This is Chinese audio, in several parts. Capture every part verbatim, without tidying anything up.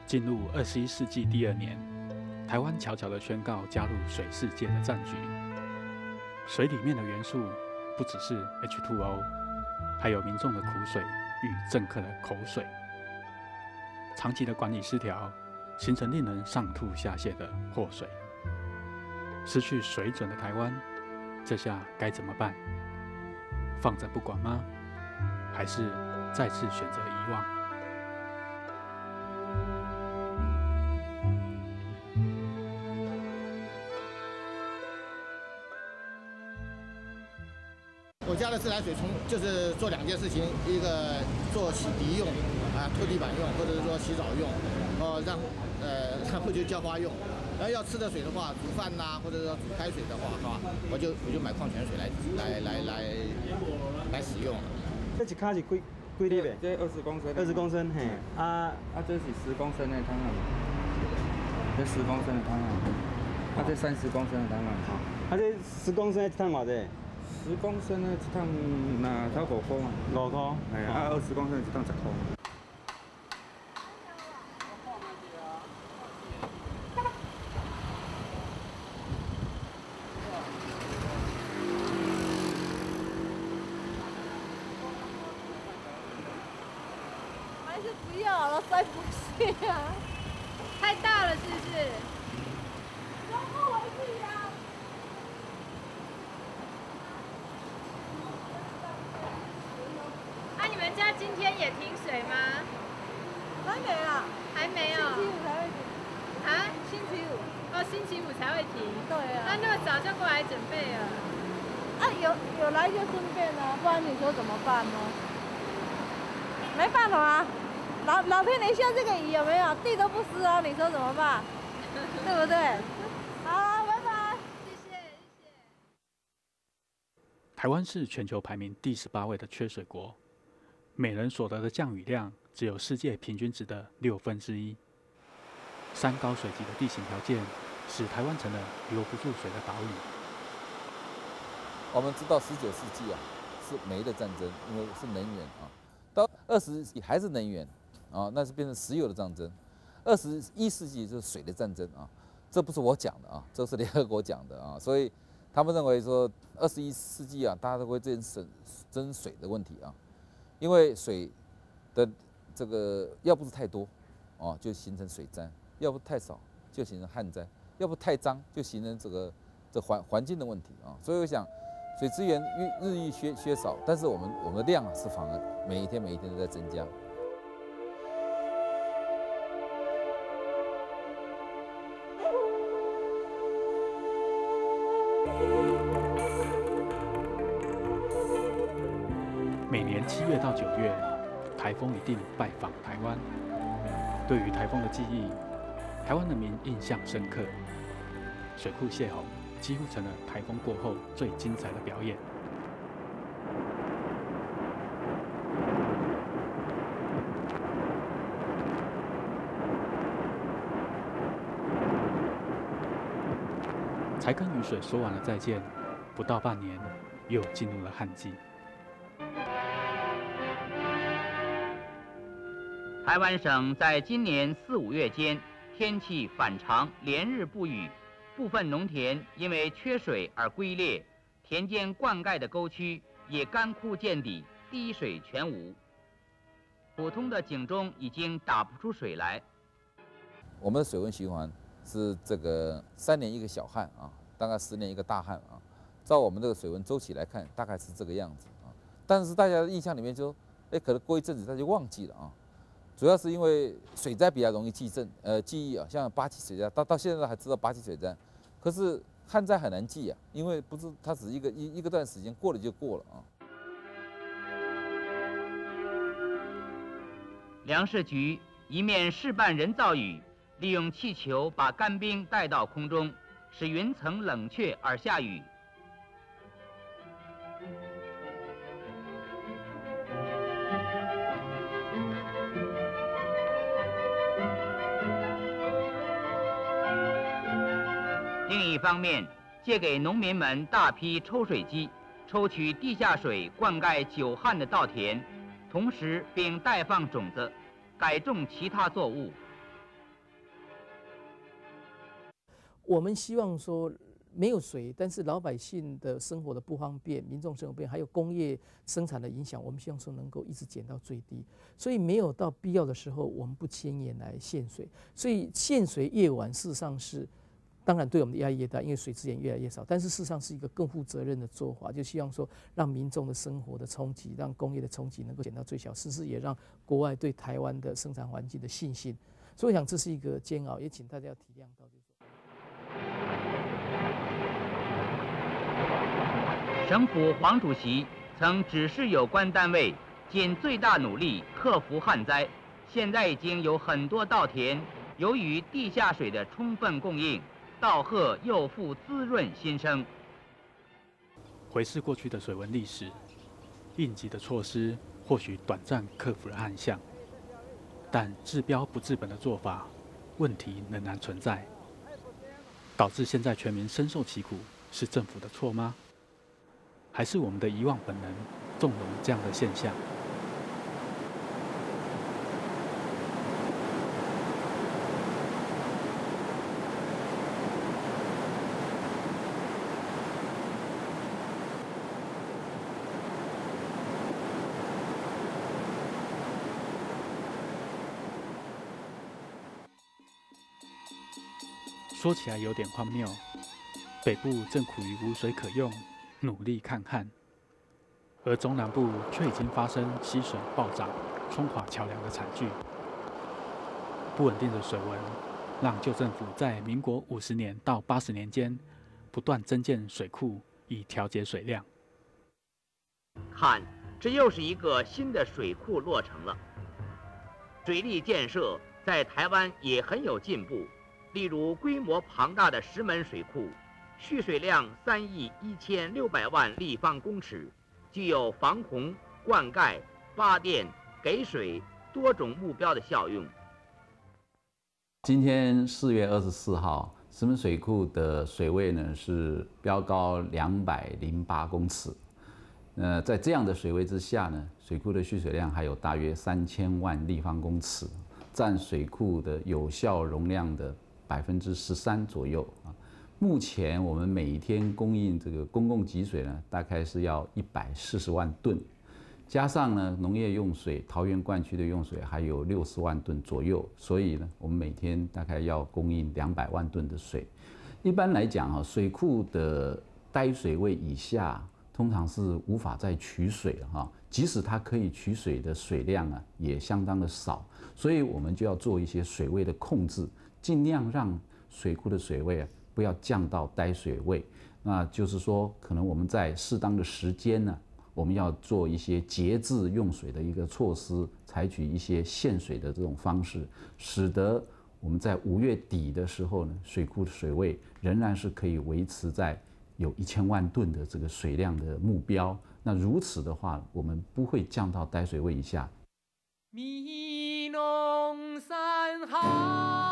进入二十一世纪第二年，台湾悄悄地宣告加入水世界的战局。水里面的元素不只是 H 二 O， 还有民众的苦水与政客的口水。长期的管理失调，形成令人上吐下泻的祸水。失去水准的台湾，这下该怎么办？放着不管吗？还是再次选择遗忘？ 我家的自来水从就是做两件事情，一个做洗涤用，啊拖地板用，或者是说洗澡用，哦让呃然后就浇花用。然后要吃的水的话，煮饭呐、啊，或者说煮开水的话，哈，我就我就买矿泉水来来来来来使用。 这一卡是几几粒呗？ 这二十公升。 二十公升，嘿。啊啊，这是十公升的汤啊，这十公升的汤啊，啊这三十公升的汤啊，哈。 啊这十公升一桶偌济？ 十公升的一桶那超五块啊。 五块。 哎，啊二十公升一桶十块。 还是不要了，塞不下啊！太大了，是不是？装不回去呀！啊，你们家今天也停水吗？还没啊，还没有。星期五才会停。啊？星期五。哦，星期五才会停。对啊。那那么早就过来准备了？啊，有有来就顺便啊，不然你说怎么办呢？没办法啊。老老天爷下这个雨有没有？地都不湿哦，你说怎么办？对不对？好，拜拜，谢谢谢谢。 台湾是全球排名第十八位的缺水国，每人所得的降雨量只有世界平均值的六分之一。山高水急的地形条件，使台湾成了留不住水的岛屿。 我们知道十九世纪啊是煤的战争，因为是能源啊，到二十世纪还是能源。啊，那是变成石油的战争。二十一世纪就是水的战争啊，这不是我讲的啊，这是联合国讲的啊，所以他们认为说二十一世纪啊，大家都会争争争水的问题啊，因为水的这个要不是太多啊，就形成水灾；要不太少就形成旱灾；要不太脏就形成这个这环环境的问题啊。所以我想，水资源日日益缺缺少，但是我们我们的量啊是反而每一天每一天都在增加。 每年七月到九月，台风一定拜访台湾。对于台风的记忆，台湾人民印象深刻。水库泄洪几乎成了台风过后最精彩的表演。才跟雨水说完了再见，不到半年，又进入了旱季。 台湾省在今年四五月间天气反常，连日不雨，部分农田因为缺水而龟裂，田间灌溉的沟渠也干枯见底，滴水全无。普通的井中已经打不出水来。 我们的水文循环是这个三年一个小旱啊，大概十年一个大旱啊。照我们这个水文周期来看，大概是这个样子啊。但是大家的印象里面就，哎，可能过一阵子他就忘记了啊。主要是因为水灾比较容易记正，呃，记忆啊，像八七水灾，到到现在还知道八七水灾，可是旱灾很难记啊，因为不是它只是一个一一个段时间过了就过了啊。 粮食局一面试办人造雨，利用气球把干冰带到空中，使云层冷却而下雨。另一方面，借给农民们大批抽水机，抽取地下水灌溉久旱的稻田，同时并代放种子，改种其他作物。 我们希望说没有水，但是老百姓的生活的不方便，民众生活不便，还有工业生产的影响，我们希望说能够一直减到最低。所以没有到必要的时候，我们不迁延来限水。所以限水越晚，事实上是。当然，对我们的压力越大，因为水资源越来越少。但是事实上是一个更负责任的做法，就希望说让民众的生活的冲击，让工业的冲击能够减到最小，实质也让国外对台湾的生产环境的信心。所以我想这是一个煎熬，也请大家要体谅到。 省府黄主席曾指示有关单位尽最大努力克服旱灾，现在已经有很多稻田由于地下水的充分供应。稻禾又复滋润新生。 回视过去的水文历史，应急的措施或许短暂克服了旱象，但治标不治本的做法，问题仍然存在。导致现在全民深受其苦，是政府的错吗？还是我们的遗忘本能纵容这样的现象？说起来有点荒谬，北部正苦于无水可用，努力抗旱，而中南部却已经发生溪水暴涨、冲垮桥梁的惨剧。不稳定的水文，让旧政府在民国五十年到八十年间，不断增建水库以调节水量。 看，这又是一个新的水库落成了。水利建设在台湾也很有进步。例如，规模庞大的石门水库，蓄水量三亿一千六百万立方公尺，具有防洪、灌溉、发电、给水多种目标的效用。 今天四月二十四号，石门水库的水位呢是标高两百零八公尺。呃，在这样的水位之下呢，水库的蓄水量还有大约三千万立方公尺，占水库的有效容量的百分之十三左右啊。目前我们每天供应这个公共给水呢，大概是要一百四十万吨，加上呢农业用水，桃园灌区的用水还有六十万吨左右，所以呢，我们每天大概要供应两百万吨的水。一般来讲哈，水库的呆水位以下，通常是无法再取水了哈。即使它可以取水的水量啊，也相当的少，所以我们就要做一些水位的控制。尽量让水库的水位啊不要降到呆水位，那就是说，可能我们在适当的时间呢，我们要做一些节制用水的一个措施，采取一些限水的这种方式，使得我们在五月底的时候呢，水库的水位仍然是可以维持在有一千万吨的这个水量的目标。那如此的话，我们不会降到呆水位以下。 米农山好。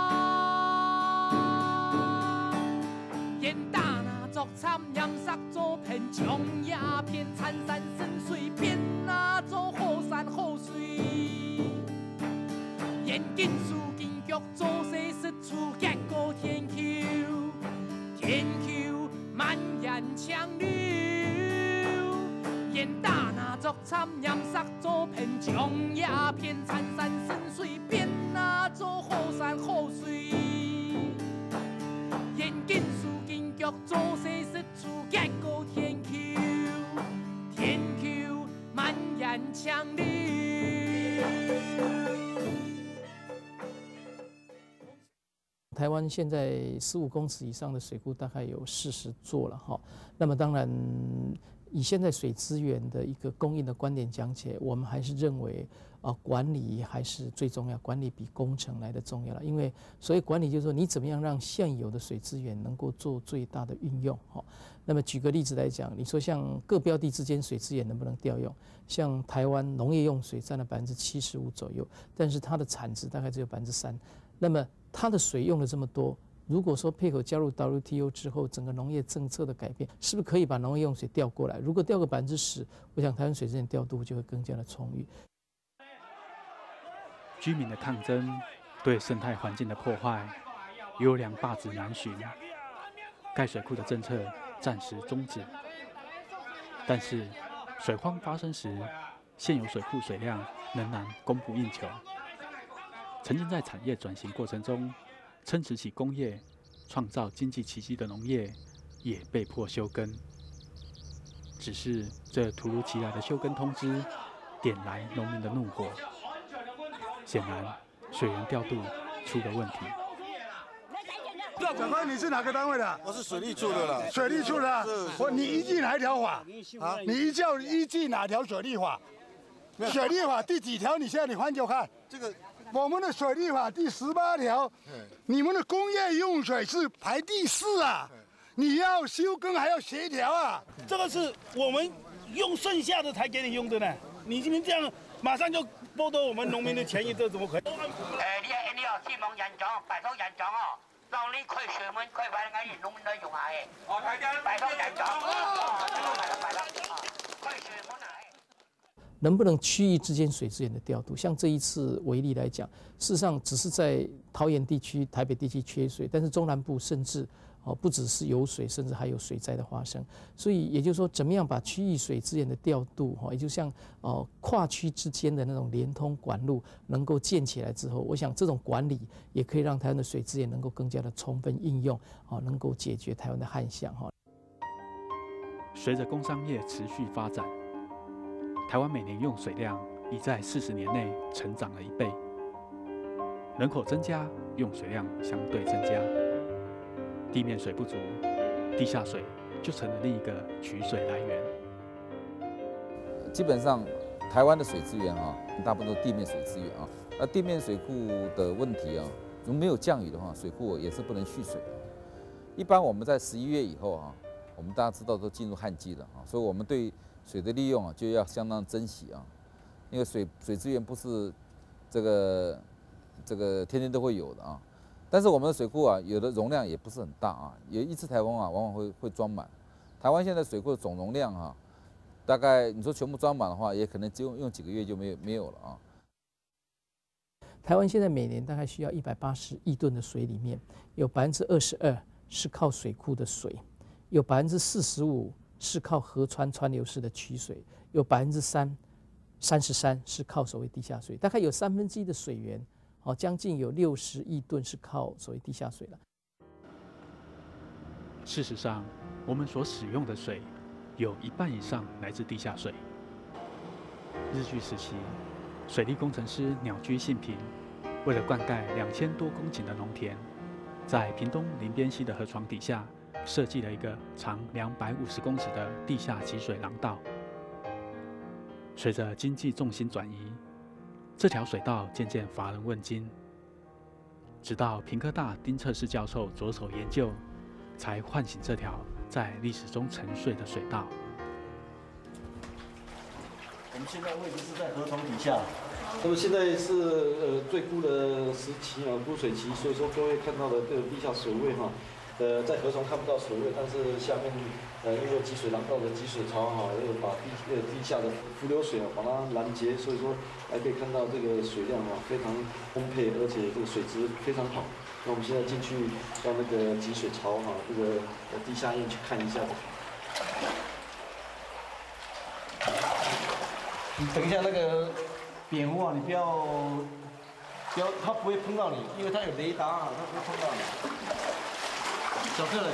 作参阳sắc做片，将鸦片参山深水变啊做好山好水。严禁事建局做事失处，结果天丘，天丘蔓延强流。严大那作参阳sắc做片，将鸦片参山深水变啊做好山好水。严禁事建局做事失处，结果天丘，天丘蔓延强流。 台湾现在十五公尺以上的水库大概有四十座了哈。那么当然，以现在水资源的一个供应的观点讲起来，我们还是认为啊，管理还是最重要，管理比工程来的重要了。因为所谓管理，就是说你怎么样让现有的水资源能够做最大的运用哈。那么举个例子来讲，你说像各标的之间水资源能不能调用？像台湾农业用水占了百分之七十五左右，但是它的产值大概只有百分之三。那么它的水用了这么多，如果说配合加入 W T O 之后，整个农业政策的改变，是不是可以把农业用水调过来？如果调个百分之十，我想台湾水资源调度就会更加的充裕。 居民的抗争，对生态环境的破坏， 优良罢职难寻，盖水库的政策暂时终止。但是水荒发生时，现有水库水量仍然供不应求。曾经在产业转型过程中撑持起工业、创造经济奇迹的农业，也被迫休耕。只是这突如其来的休耕通知，点来农民的怒火。显然，水源调度出了问题。 长官，你是哪个单位的？ 我是水利处的了。 水利处的，我你依据哪一条法？啊，你依照依据哪条水利法？水利法第几条？你现在你翻给我看。 这个我们的水利法第十八条，你们的工业用水是排第四啊，你要休耕还要协调啊。 这个是我们用剩下的才给你用的呢，你今天这样马上就剥夺我们农民的权益，这怎么可以？ 誒，呢啲呢個希望人種，拜託人種哦，讓呢區水門區塊嘅啲農民都用下嘅。我睇緊，拜託人種，哦，這個係啦係啦，區水門啊。 能不能区域之间水资源的调度？像这一次为例来讲，事实上只是在桃园地区、台北地区缺水，但是中南部甚至哦不只是有水，甚至还有水灾的发生。所以也就是说，怎么样把区域水资源的调度，哈，也就像哦跨区之间的那种连通管路能够建起来之后，我想这种管理也可以让台湾的水资源能够更加的充分应用，哦，能够解决台湾的旱象，哈。 随着工商业持续发展，台湾每年用水量已在四十年内成长了一倍，人口增加，用水量相对增加，地面水不足，地下水就成了另一个取水来源。 基本上，台湾的水资源啊，大部分都是地面水资源啊。那地面水库的问题啊，如果没有降雨的话，水库也是不能蓄水。一般我们在十一月以后啊，我们大家知道都进入旱季了啊，所以我们对水的利用啊，就要相当珍惜啊，因为水水资源不是这个这个天天都会有的啊。但是我们的水库啊，有的容量也不是很大啊，有一次台风啊，往往会会装满。台湾现在水库的总容量啊，大概你说全部装满的话，也可能只用用几个月就没有没有了啊。 台湾现在每年大概需要一百八十亿吨的水，里面有百分之二十二是靠水库的水，有百分之四十五。是靠河川川流式的取水，有百分之三、三十三是靠所谓地下水，大概有三分之一的水源，哦，将近有六十亿吨是靠所谓地下水了。 事实上，我们所使用的水有一半以上来自地下水。日据时期，水利工程师鸟居信平为了灌溉两千多公顷的农田，在屏东林边溪的河床底下设计了一个长两百五十公尺的地下集水廊道。随着经济重心转移，这条水道渐渐乏人问津。直到屏科大丁策士教授着手研究，才唤醒这条在历史中沉睡的水道。 我们现在位置是在河床底下，那么现在是呃最枯的时期啊，枯水期，所以说各位看到的这个地下水位哈。呃，在河床看不到水位，但是下面呃因为集水廊道的集水槽哈，又把地呃地下的浮流水啊把它拦截，所以说还可以看到这个水量啊非常丰沛，而且这个水质非常好。那我们现在进去到那个集水槽哈，这个呃地下院去看一下。你等一下那个蝙蝠啊，你不要不要，它不会碰到你，因为它有雷达啊，它不会碰到你。小客人，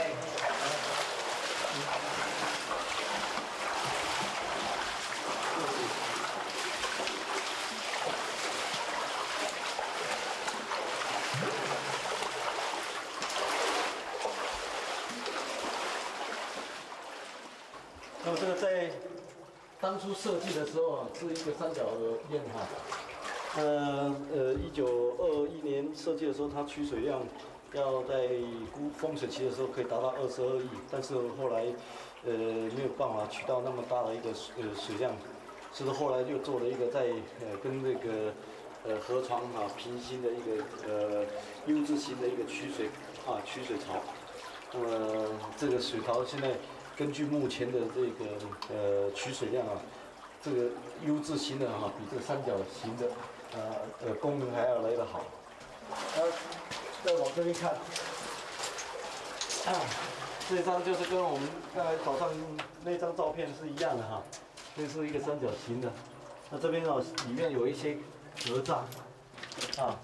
那么这个在当初设计的时候啊，是一个三角链哈。呃呃，一九二一年设计的时候，它取水量。要在估丰水期的时候可以达到二十二亿，但是后来，呃，没有办法取到那么大的一个水呃水量，所以后来又做了一个在呃跟那个呃河床啊平行的一个呃 U 字形的一个取水啊取水槽。那么这个水槽现在根据目前的这个呃取水量啊，这个 U 字形的哈、啊、比这个三角形的呃呃功能还要来得好。呃再往这边看，啊，这张就是跟我们刚才早上那张照片是一样的哈，这是一个三角形的。那这边哦，里面有一些格栅，啊，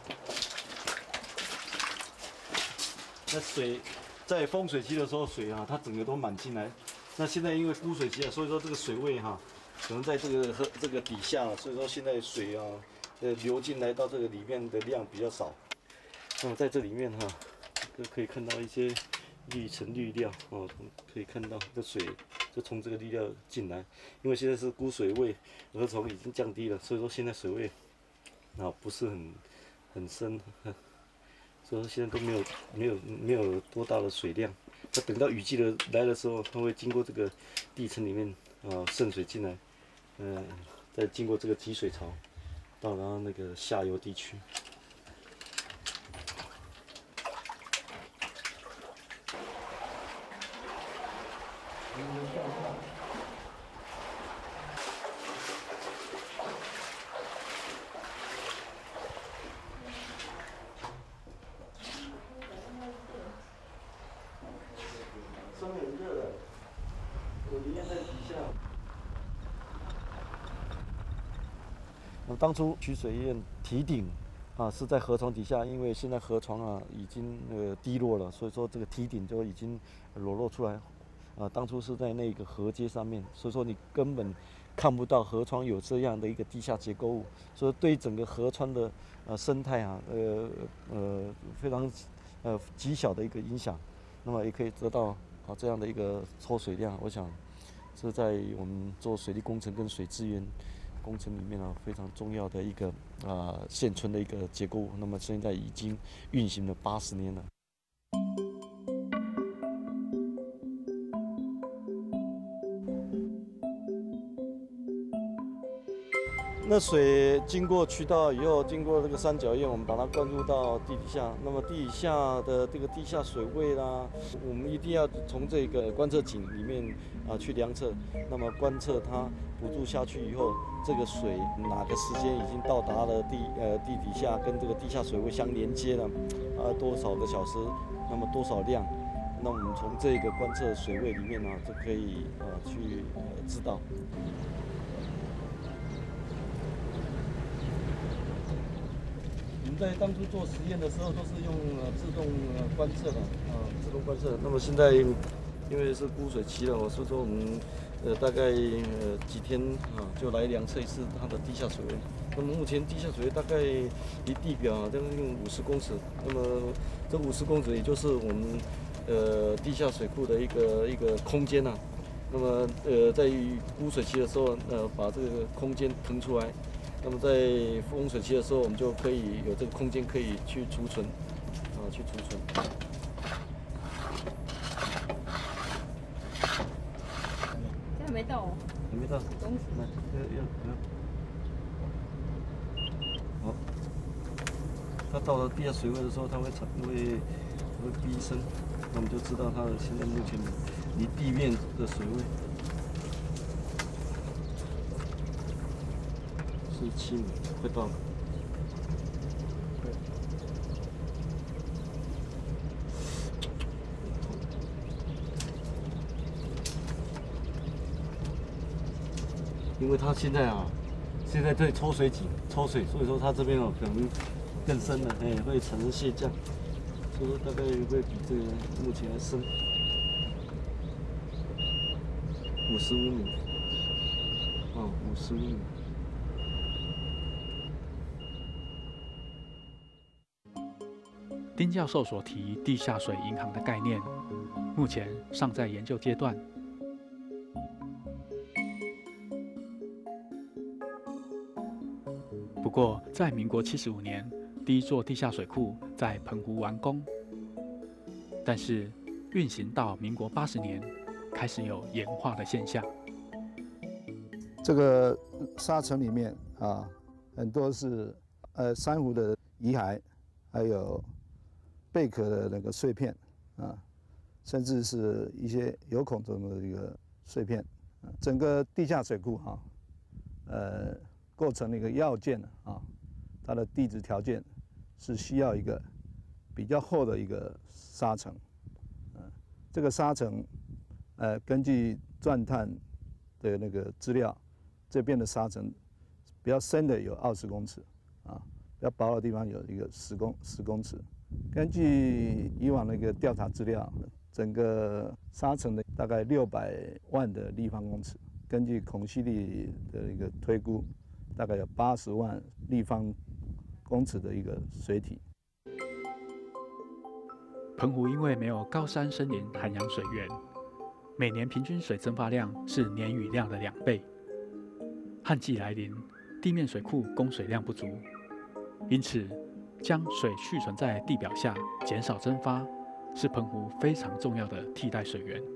那水在丰水期的时候，水啊，它整个都满进来。那现在因为枯水期啊，所以说这个水位哈，可能在这个河这个底下，所以说现在水啊，呃流进来到这个里面的量比较少。那么在这里面哈，就可以看到一些绿层绿料哦，可以看到这水就从这个绿料进来，因为现在是枯水位，河床已经降低了，所以说现在水位啊不是很很深，所以说现在都没有没有没有多大的水量。那等到雨季的来的时候，它会经过这个地层里面啊渗水进来，嗯、呃，再经过这个集水槽到然后那个下游地区。上面很热的，我宁愿在底下。我当初取水院堤顶啊是在河床底下，因为现在河床啊已经呃低落了，所以说这个堤顶就已经裸露出来。啊，当初是在那个河阶上面，所以说你根本看不到河床有这样的一个地下结构物，所以对整个河川的呃生态啊，呃呃非常呃极小的一个影响，那么也可以得到啊这样的一个抽水量，我想是在我们做水利工程跟水资源工程里面啊非常重要的一个啊现存的一个结构物，那么现在已经运行了八十年了。那水经过渠道以后，经过这个三角堰，我们把它灌入到地底下。那么地底下的这个地下水位啦，我们一定要从这个观测井里面啊去量测。那么观测它补助下去以后，这个水哪个时间已经到达了地呃地底下跟这个地下水位相连接了，啊多少个小时，那么多少量，那我们从这个观测水位里面呢，就可以呃去呃知道。在当初做实验的时候，都是用呃自动呃观测的啊，自动观测。那么现在因为是枯水期了，所以说我们呃大概呃几天啊就来量测一次它的地下水位。那么目前地下水位大概离地表大概用五十公尺。那么这五十公尺也就是我们呃地下水库的一个一个空间呐、啊。那么呃在枯水期的时候，呃把这个空间腾出来。那么在丰水期的时候，我们就可以有这个空间可以去储存，啊，去储存。 这还没到哦。 还没到。来，要要要。好，它到了地下水位的时候，它会产会会逼升，那我们就知道它的现在目前离地面的水位。是七米，快到了。因为它现在啊，现在在抽水井抽水，所以说它这边哦可能更深了，哎，会产生泄降，所以说大概会比这个目前还深，五十五米，哦，五十五米。 丁教授所提地下水银行的概念，目前尚在研究阶段。不过，在民国七十五年，第一座地下水库在澎湖完工，但是运行到民国八十年，开始有盐化的现象。 这个沙层里面啊，很多是呃珊瑚的遗骸，还有贝壳的那个碎片啊，甚至是一些有孔中的一个碎片。整个地下水库哈，呃，构成了一个要件啊，它的地质条件是需要一个比较厚的一个沙层，嗯、呃，这个沙层，呃，根据钻探的那个资料，这边的沙层比较深的有二十公尺，啊，比较薄的地方有一个十公十公尺。根据以往那个调查资料，整个沙层的大概六百万的立方公尺，根据孔隙力的一个推估，大概有八十万立方公尺的一个水体。 澎湖因为没有高山森林涵养水源，每年平均水蒸发量是年雨量的两倍。旱季来临，地面水库供水量不足，因此将水蓄存在地表下，减少蒸发，是澎湖非常重要的替代水源。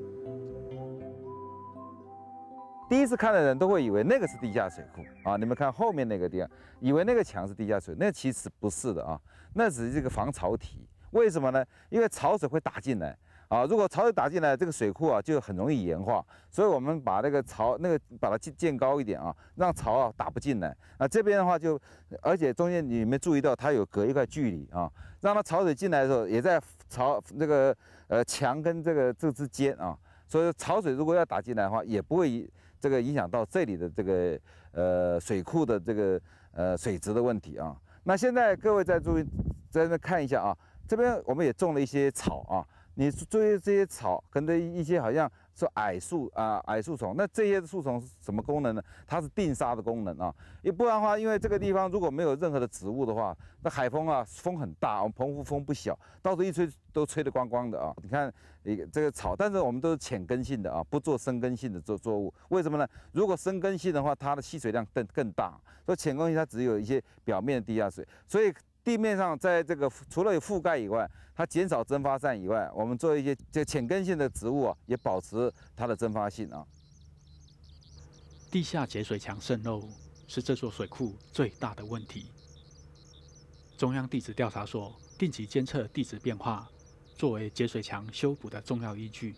第一次看的人都会以为那个是地下水库啊！你们看后面那个地方，以为那个墙是地下水，那其实不是的啊，那只是这个防潮堤。为什么呢？因为潮水会打进来啊，如果潮水打进来，这个水库啊就很容易盐化，所以我们把那个潮那个把它建高一点啊，让潮啊打不进来。那这边的话就，而且中间你有没有注意到它有隔一块距离啊，让它潮水进来的时候也在潮那个呃墙跟这个这之间啊，所以潮水如果要打进来的话，也不会这个影响到这里的这个呃水库的这个呃水质的问题啊。那现在各位再注意在那看一下啊，这边我们也种了一些草啊。你注意这些草跟的一些好像说矮树啊、矮树丛，那这些树丛是什么功能呢？它是定沙的功能啊。要不然的话，因为这个地方如果没有任何的植物的话，那海风啊风很大，我们澎湖风不小，到时候一吹都吹得光光的啊。你看一个这个草，但是我们都是浅根性的啊，不做深根性的作作物。为什么呢？如果深根性的话，它的吸水量更更大，所以浅根性它只有一些表面的地下水，所以。地面上，在这个除了有覆盖以外，它减少蒸发散以外，我们做一些这浅根性的植物啊，也保持它的蒸发性啊。 地下节水墙渗漏是这座水库最大的问题。中央地质调查所定期监测地质变化，作为节水墙修补的重要依据。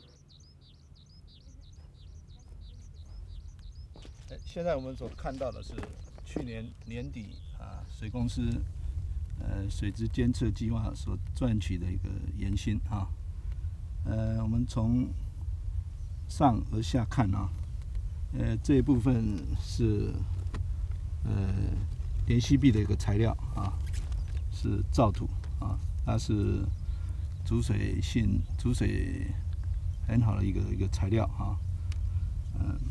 现在我们所看到的是去年年底啊，水公司。呃，水质监测计划所赚取的一个延薪啊，呃，我们从上而下看啊，呃，这一部分是呃联系壁的一个材料啊，是造土啊，它是阻水性、阻水很好的一个一个材料啊，嗯、呃，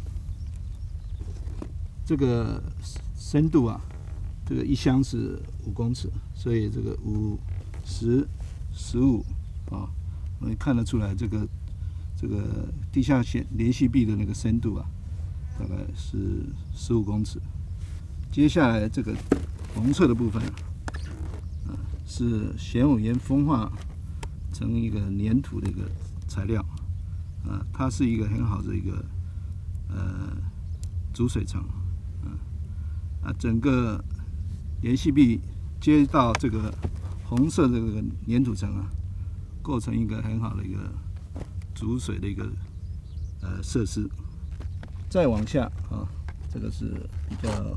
这个深度啊。这个一箱是五公尺，所以这个五、十、十五啊，我们看得出来，这个这个地下线联系壁的那个深度啊，大概是十五公尺。接下来这个红色的部分啊，啊是玄武岩风化成一个粘土的一个材料，啊，它是一个很好的一个呃阻水层，啊啊整个。联系壁接到这个红色的这个粘土层啊，构成一个很好的一个阻水的一个呃设施。再往下啊，这个是比较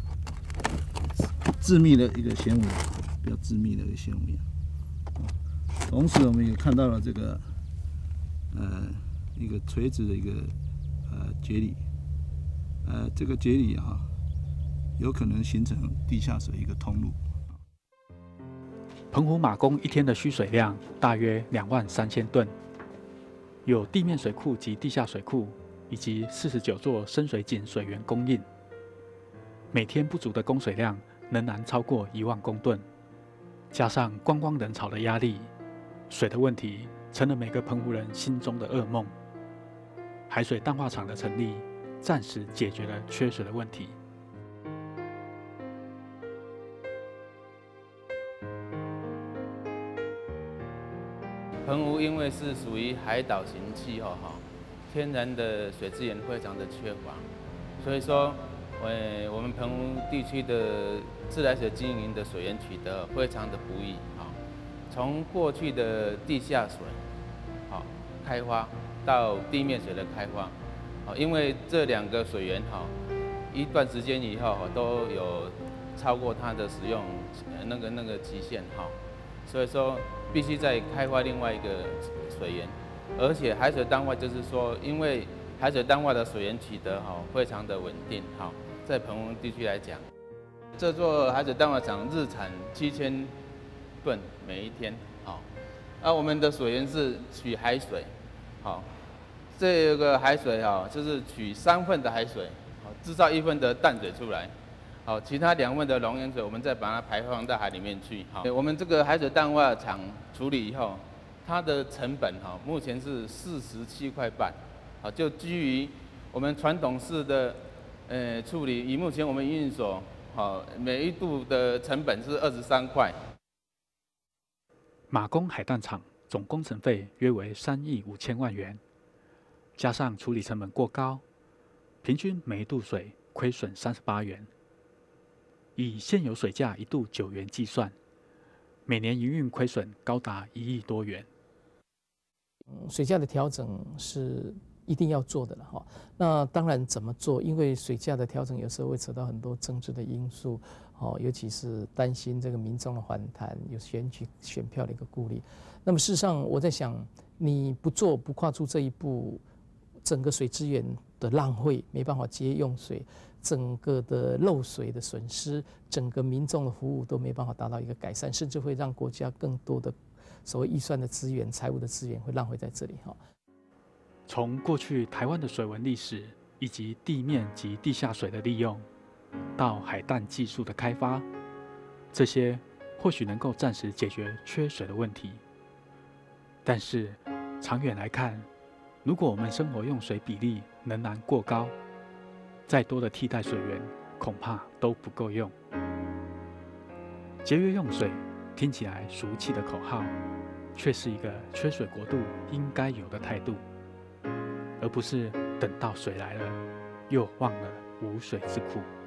致密的一个玄武岩，比较致密的一个玄武岩。同时，我们也看到了这个呃一个垂直的一个呃节理，呃这个节理啊。有可能形成地下水一个通路。 澎湖马公一天的需水量大约两万三千吨，有地面水库及地下水库，以及四十九座深水井水源供应。每天不足的供水量仍然超过一万公吨，加上观光人潮的压力，水的问题成了每个澎湖人心中的噩梦。海水淡化厂的成立，暂时解决了缺水的问题。 澎湖因为是属于海岛型气候哈，天然的水资源非常的缺乏，所以说，呃，我们澎湖地区的自来水经营的水源取得非常的不易哈。从过去的地下水，好开发到地面水的开发，好，因为这两个水源哈，一段时间以后哈都有超过它的使用那个那个期限哈。 所以说必须再开发另外一个水源，而且海水淡化就是说，因为海水淡化的水源取得哈非常的稳定，好，在澎湖地区来讲，这座海水淡化厂日产七千吨每一天，好，而我们的水源是取海水，好，这个海水哈就是取三份的海水，好，制造一份的淡水出来。好，其他两份的溶盐水，我们再把它排放到海里面去。好，我们这个海水淡化厂处理以后，它的成本哈，目前是四十七块半。好，就基于我们传统式的呃处理，以目前我们营运所好每一度的成本是二十三块。 马公海淡厂总工程费约为三亿五千万元，加上处理成本过高，平均每一度水亏损三十八元。以现有水价一度九元计算，每年营运亏损高达一亿多元。 嗯，水价的调整是一定要做的了哈。那当然怎么做？因为水价的调整有时候会扯到很多政治的因素，哦，尤其是担心这个民众的反弹，有选举选票的一个顾虑。那么事实上，我在想，你不做不跨出这一步，整个水资源的浪费，没办法节约用水。整个的漏水的损失，整个民众的服务都没办法达到一个改善，甚至会让国家更多的所谓预算的资源、财务的资源会浪费在这里哈。 从过去台湾的水文历史，以及地面及地下水的利用，到海淡技术的开发，这些或许能够暂时解决缺水的问题。但是长远来看，如果我们生活用水比例仍然过高，再多的替代水源恐怕都不够用。节约用水听起来俗气的口号，却是一个缺水国度应该有的态度，而不是等到水来了又忘了无水之苦。